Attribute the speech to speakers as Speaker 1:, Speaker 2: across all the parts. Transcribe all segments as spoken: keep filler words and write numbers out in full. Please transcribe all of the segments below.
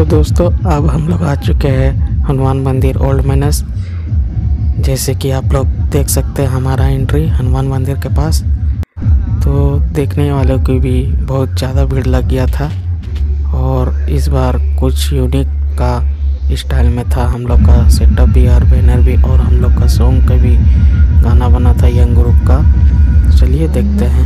Speaker 1: तो दोस्तों अब हम लोग आ चुके हैं हनुमान मंदिर ओल्ड मैनस। जैसे कि आप लोग देख सकते हैं हमारा एंट्री हनुमान मंदिर के पास। तो देखने वालों की भी बहुत ज़्यादा भीड़ लग गया था और इस बार कुछ यूनिक का स्टाइल में था हम लोग का सेटअप भी और बैनर भी, और हम लोग का सॉन्ग का भी गाना बना था यंग ग्रुप का। चलिए देखते हैं।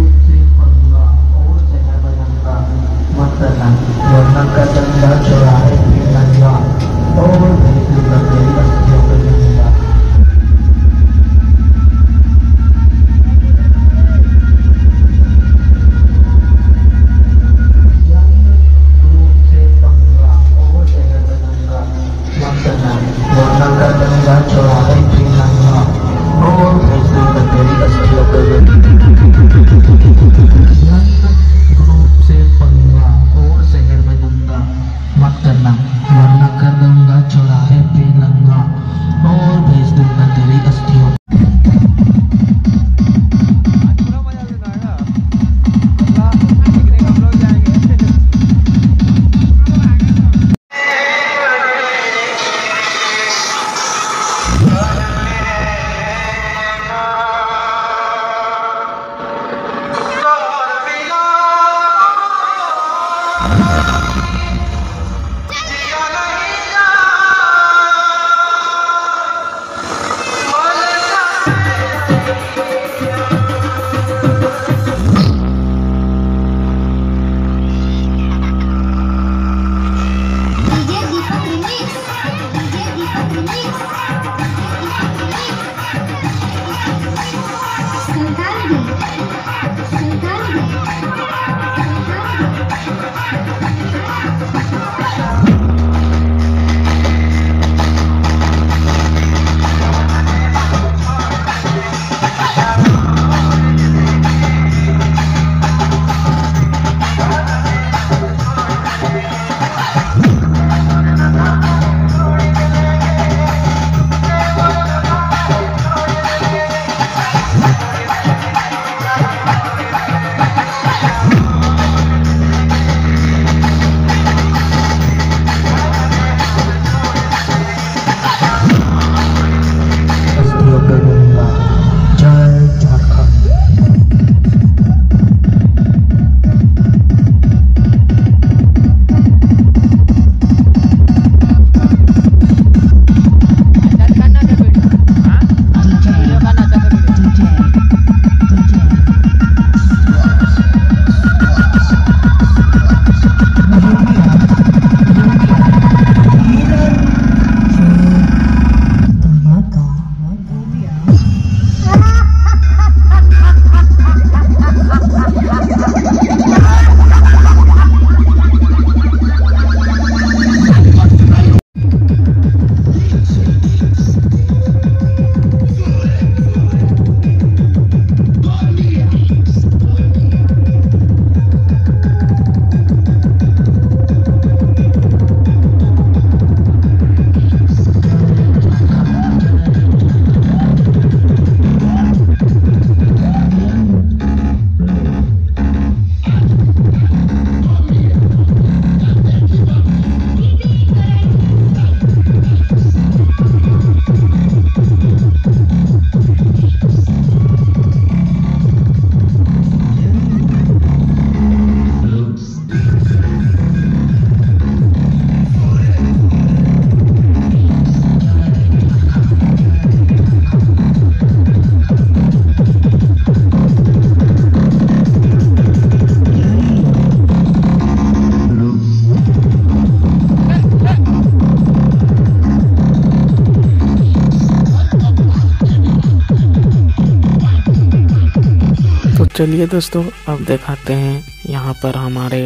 Speaker 1: चलिए दोस्तों अब दिखाते हैं यहाँ पर हमारे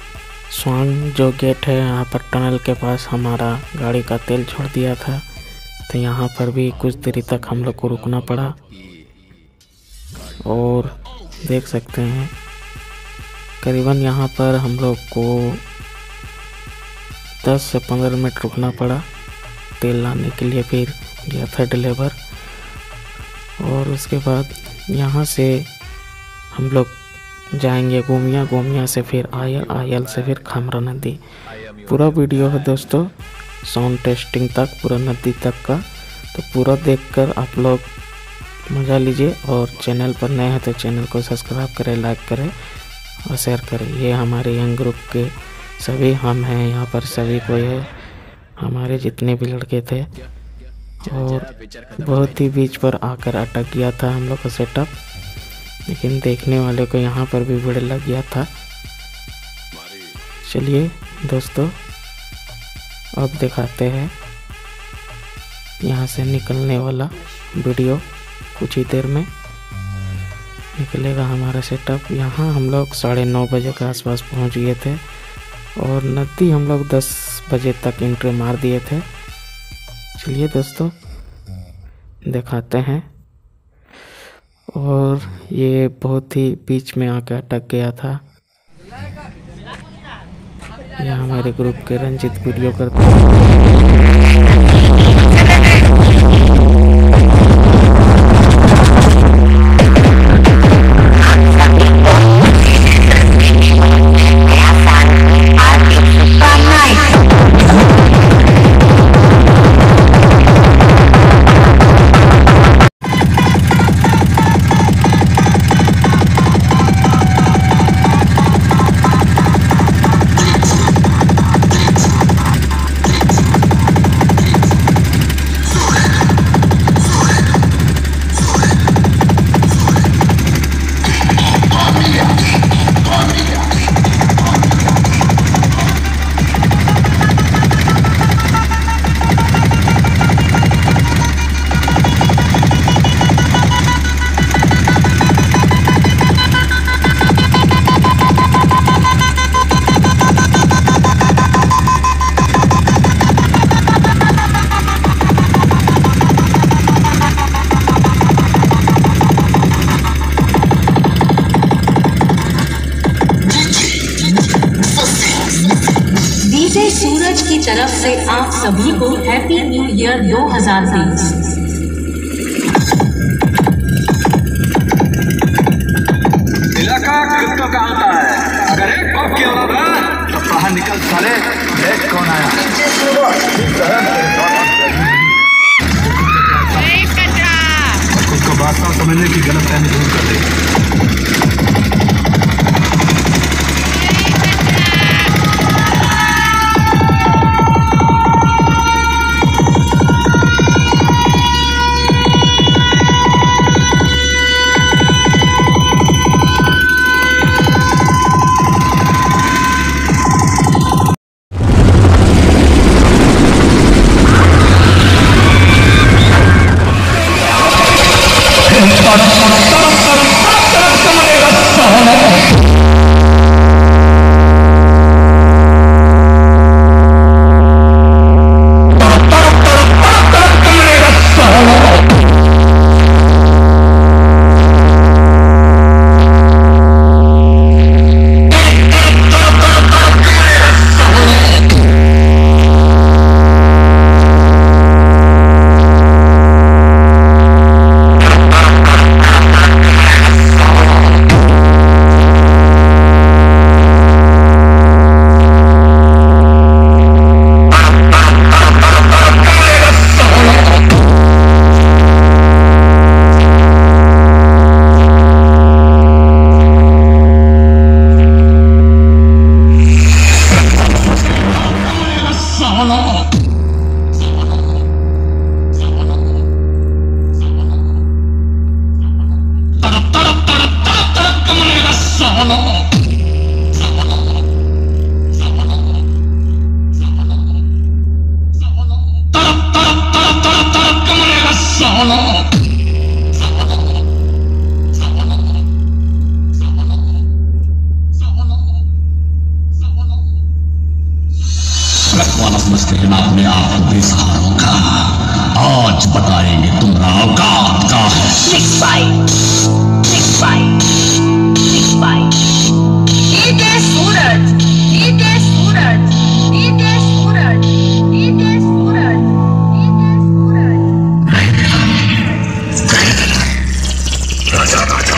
Speaker 1: स्वांग जो गेट है, यहाँ पर टनल के पास हमारा गाड़ी का तेल छोड़ दिया था। तो यहाँ पर भी कुछ देरी तक हम लोग को रुकना पड़ा और देख सकते हैं करीबन यहाँ पर हम लोग को दस से पंद्रह मिनट रुकना पड़ा तेल लाने के लिए। फिर गया था डिलीवर और उसके बाद यहाँ से हम लोग जाएंगे गोमिया, गोमिया से फिर आयल, आयल से फिर खामरा नदी। पूरा वीडियो है दोस्तों, साउंड टेस्टिंग तक, पूरा नदी तक का। तो पूरा देखकर आप लोग मज़ा लीजिए। और चैनल पर नए हैं तो चैनल को सब्सक्राइब करें, लाइक करें और शेयर करें। ये हमारे यंग ग्रुप के सभी हम हैं यहाँ पर, सभी कोई है, हमारे जितने भी लड़के थे। और बहुत ही बीच पर आकर अटक गया था हम लोग का सेटअप, लेकिन देखने वाले को यहाँ पर भी भीड़ लग गया था। चलिए दोस्तों अब दिखाते हैं यहाँ से निकलने वाला वीडियो। कुछ ही देर में निकलेगा हमारा सेटअप। यहाँ हम लोग साढ़े नौ बजे के आसपास पहुँच गए थे और नदी हम लोग दस बजे तक एंट्री मार दिए थे। चलिए दोस्तों दिखाते हैं। और ये बहुत ही बीच में आकर अटक गया था। ये हमारे ग्रुप के रंजित वीडियो करते हैं।
Speaker 2: सूरज की तरफ से आप सभी को हैप्पी न्यू ईयर दो हज़ार तेईस।
Speaker 3: इलाका कितना का होता है, अगर एक पग की औरत है तो बाहर निकल साले, देख कौन आया। उसको बात समझने की गलत फहमी दूर कर दे।
Speaker 4: अपने आप को बेसहारा का आज बताएंगे तुम्हारा औकात का है।
Speaker 2: Big fight, big fight, big fight। ठीक है सूरज, ठीक है सूरज, ठीक है सूरज, ठीक है सूरज, ठीक है सूरज।
Speaker 4: राजा राजा